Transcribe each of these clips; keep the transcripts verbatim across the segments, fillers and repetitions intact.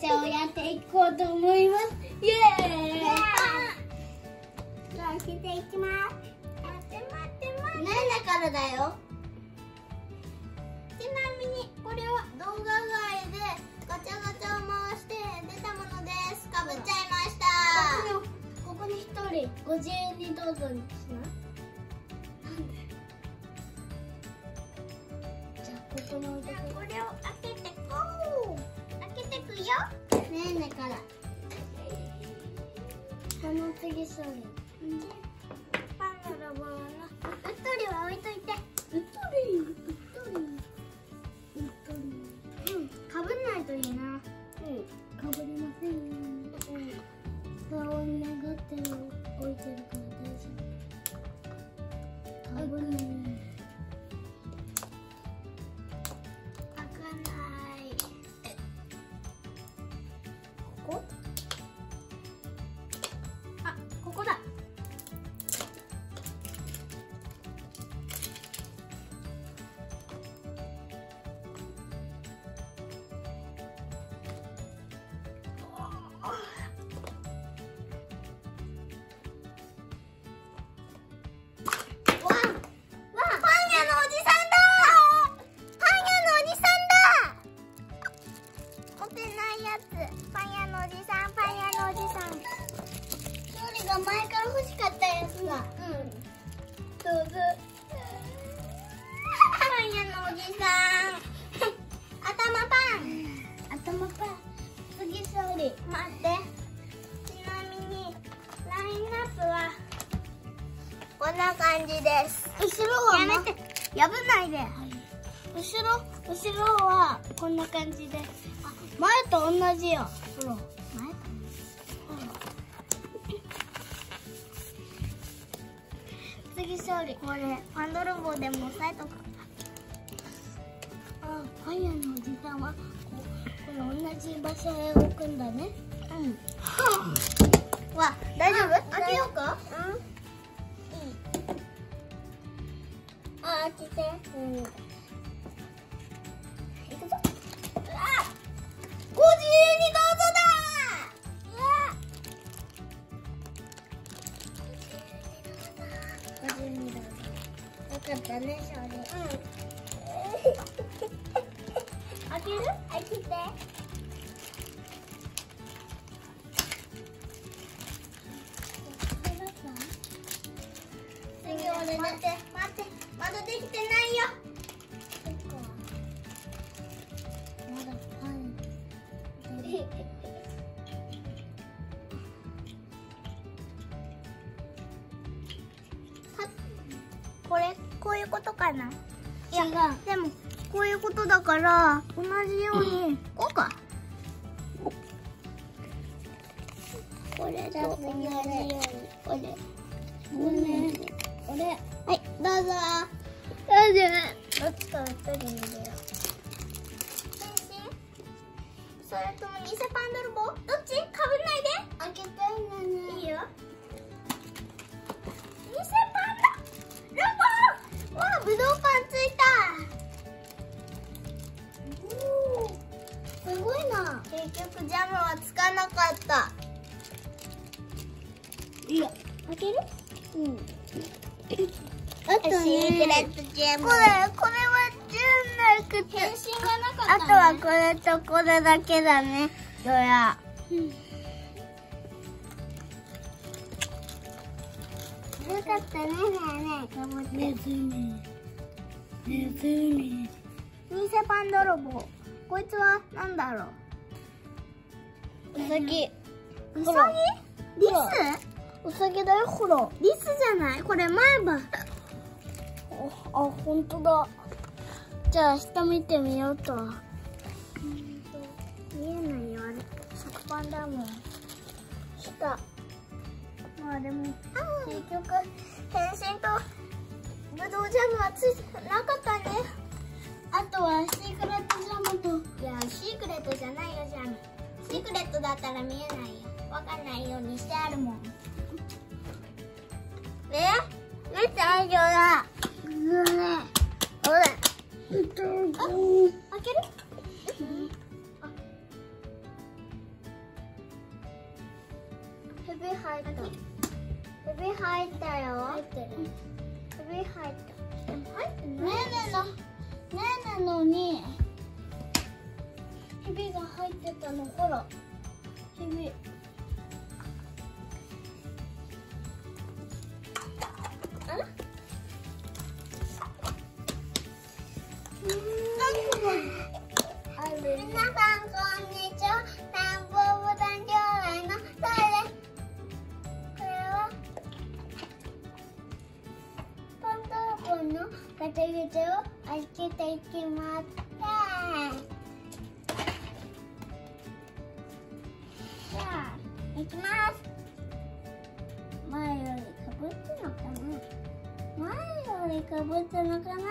チャをやっていこうと思います。イエーイ。じゃあ開けていきます。待って待って待って。ねえからだよ。ちなみにこれは動画外でガチャガチャを回して出たものです。かぶっちゃいました。ここに一人ご自由にどうぞにします。なんで？じゃあここに置いてく。これを開けてこう。開けてくよ。ねえねから。この次処理。パンのロボのうっとりは置いといて。うっとり。うっとり。うっとり。うん。かぶんないといいな。うん。かぶりませんよ。うん。顔に願ってる置いてるから大丈夫。かぶんない。開かない。ここ？あ、ここだ。前から欲しかったやつだ。うん。どうぞ。パン屋のおじさん。頭パン。頭パン。次処理。待って。ちなみにラインナップはこんな感じです。後ろはやめて。破んないで。はい、後ろ後ろはこんな感じです。あ、前と同じよ。ほら。前と。次勝利。これパン泥棒でも押さえとく。あ、パン屋のおじさんはここれ同じ場所へ置くんだね。うん。わ、大丈夫？開けようか？うん。いい。あ、開けて。うん。いくぞ。あ、ご自由にどうぞだ。よかったね、勝利。うん。開ける？開けて。次俺ね。待って、待って、まだできてないよ。まだパン。これ。こういうことかな。いや、でもこういうことだから同じようにこうか。これと同じようにこれ。これ。これ。はい、どうぞ。どうぞ。どっちから取りに入れよう。変身？それとも偽パン泥棒？どっち？かぶんないで。開けてんのに。いいよ。偽パンだ。ロボ。わあ、ぶどうパンついた。おお、すごいな。結局ジャムはつかなかった。いや、開ける？うん。あとね、シークレットジャム。これ、これはじゃなくて、変身がなかったね。あとはこれとこれだけだね。どや。うん。よかったね、ねえねえ、かぼちゃ。ネズミ。ネズミ。偽パン泥棒。こいつはなんだろう。ウサギ。ウサギ？リス？ウサギだよ、ほら。リスじゃない？これ前歯。あ、ほんとだ。じゃあ下見てみようと。見えないよ、あれ。食パンだもん。下。まあでも、結局変身とぶどうジャムはついてなかったね。あとはシークレットジャムと。いや、シークレットじゃないよ、ジャム。シークレットだったら見えないよ。わかんないようにしてあるもん。え？めっちゃ愛情だ。うね。ほら。あ、開ける？ ヘビ入ったヘビ入ったよ。入ってる。ヘビ入った。でも入ってない。ねえねえのねえねえのにヘビが入ってたの。ほらヘビ。あら皆さんこんにちは。田んぼボタン兄弟のそれ。これはポントーコンのガチャガチャを開けていきます。じゃあいきます。前よりかぶったのかな。前よりかぶったのかな。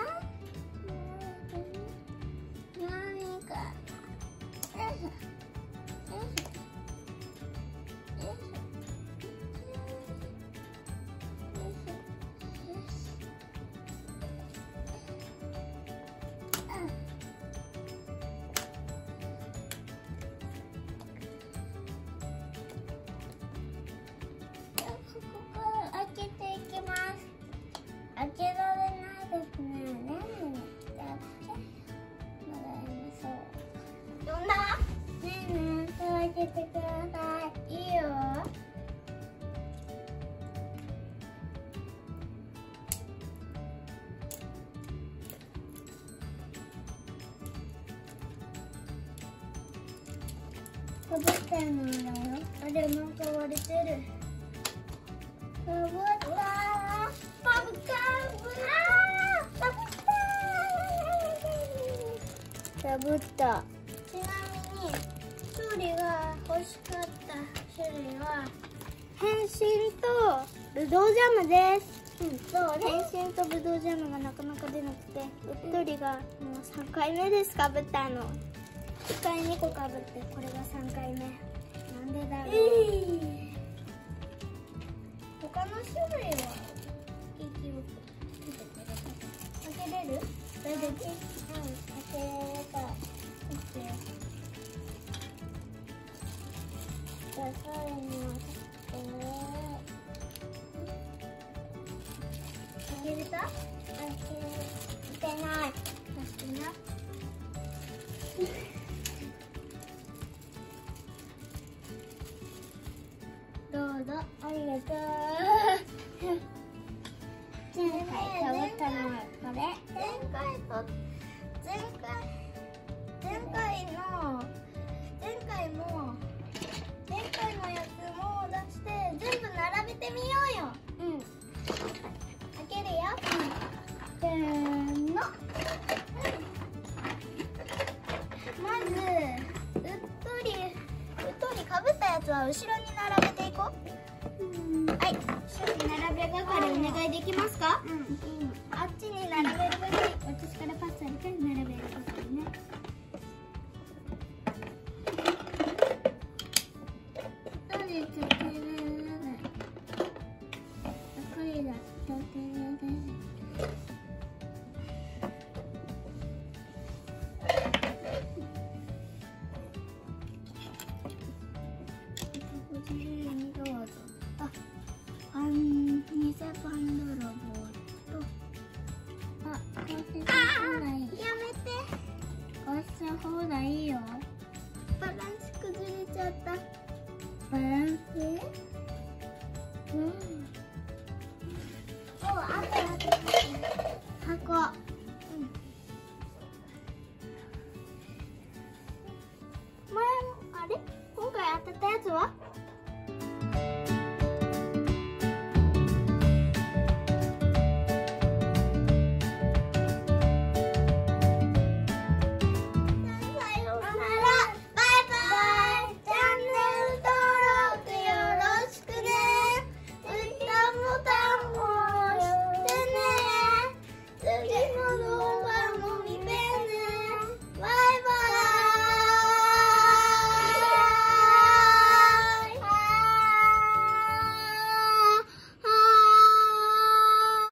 何かな。よいしょ。よいしょ。よいしょ。開けていきます。開けられないですね。ねえねえ。もらいましょう。呼んだ？ねえねえ、開けてください。いいよ。かぶってるのだよ。あれなんか割れてる。かぶったー。かぶったー。かぶったー。かぶった。ちなみに勝利が欲しかった種類は変身とぶどうジャムです。うん、そう変身とぶどうジャムがなかなか出なくて、うっとりがもうさんかいめです。かぶったの。いっかいにこかぶってこれがさんかいめ。なんでだろう。えー、他の種類は息を開けれる？大丈夫？うん、開けた。オッケー。じゃあ最後に開けれた？開けてない。確かにな。どうぞ、ありがとう。前回かぶったのはこれ。前回と前回前回の前回も前回のやつも出して全部並べてみようよ。うん。開けるよ。うん、せーの。まずうっとりうっとりかぶったやつは後ろに並べていこう。はい、後ろに並べ係お願いできますか？うん、あっちに並べる係、私からパスされて並べる係ね。どうですか？これだ、とても大事。あ、偽パン泥棒と、あ、こうした方がいい。やめて。こうした方がいいよ。バランス崩れちゃった。バランス？